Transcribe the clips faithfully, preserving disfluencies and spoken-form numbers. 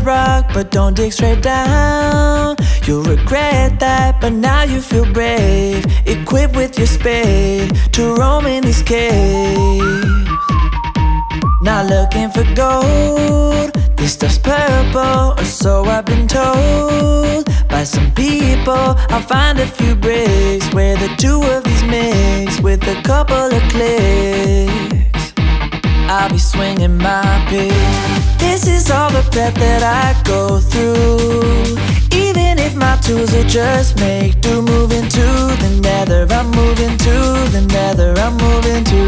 hard rock, but don't dig straight down. You'll regret that, but now you feel brave, equipped with your spade to roam in these caves. Not looking for gold, this stuff's purple, or so I've been told by some people. I'll find a few bricks where the two of these mix with a couple of clicks. I'll be swinging my pick. This is all the prep that I go through. Even if my tools will just make do. Moving to the nether, I'm moving to the nether, I'm moving to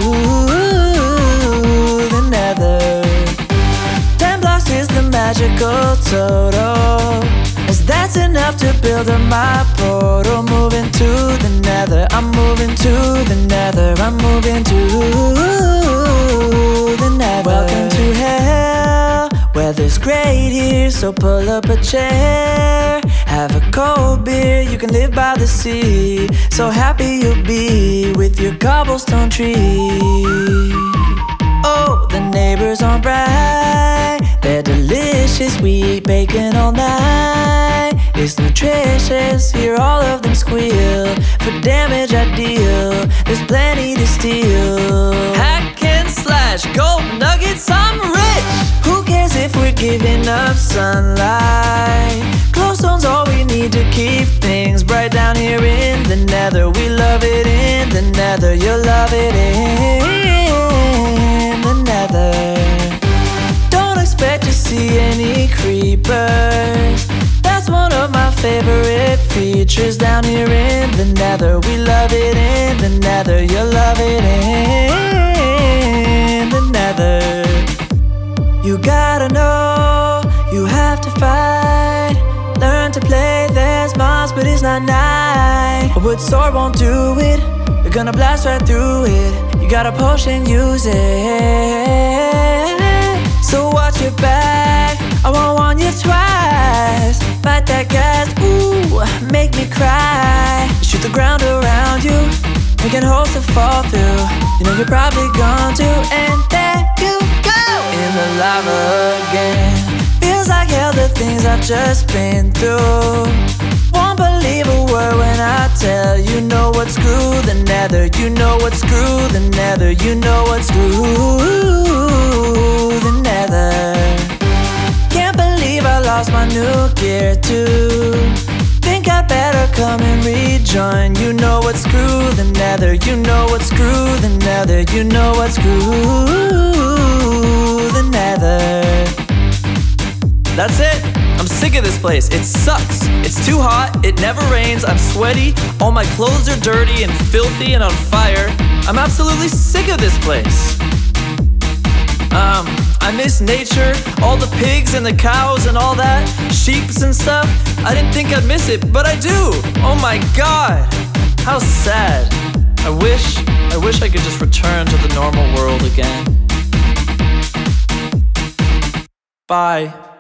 the nether. Ten blocks is the magical total, as that's enough to build up my portal. Moving to the nether, I'm moving to the nether, I'm moving to the nether. Welcome to hell, weather's great here, so pull up a chair, have a cold beer, you can live by the sea. So happy you'll be with your cobblestone tree. Oh, the neighbors aren't bright, they're delicious, we eat bacon all night. It's nutritious, hear all of them squeal. For damage I deal, there's plenty to steal. Hack and slash, gold nuggets, I'm rich. Who cares if we're giving up sunlight? Glowstone's all we need to keep things bright down here in the nether. We love it in the nether, you'll love it in the nether. Don't expect to see any creepers, that's one of my favorite features down here in the nether. We love it in the nether, you'll love it in the nether. You gotta know, you have to fight. Learn to play, there's mobs but it's not night. A wood sword won't do it, you're gonna blast right through it. You got a potion, use it. So watch your back, I won't warn you twice. Fight that gas, ooh, make me cry. Shoot the ground around you, making holes to fall through. You know you're probably gone to, and there you go, in the lava again. Feels like hell, the things I've just been through. Won't believe a word when I tell you, know what, screw the nether. You know what, screw the nether. You know what, screw the nether. Can't believe I lost my new gear too. Think I'd better come and rejoin. You know what, screw the nether. You know what, screw the nether. You know what, screw the nether. That's it, I'm sick of this place, it sucks. It's too hot, it never rains, I'm sweaty, all my clothes are dirty and filthy and on fire. I'm absolutely sick of this place. Um, I miss nature, all the pigs and the cows and all that, sheeps and stuff. I didn't think I'd miss it, but I do. Oh my god, how sad. I wish, I wish I could just return to the normal world again. Bye.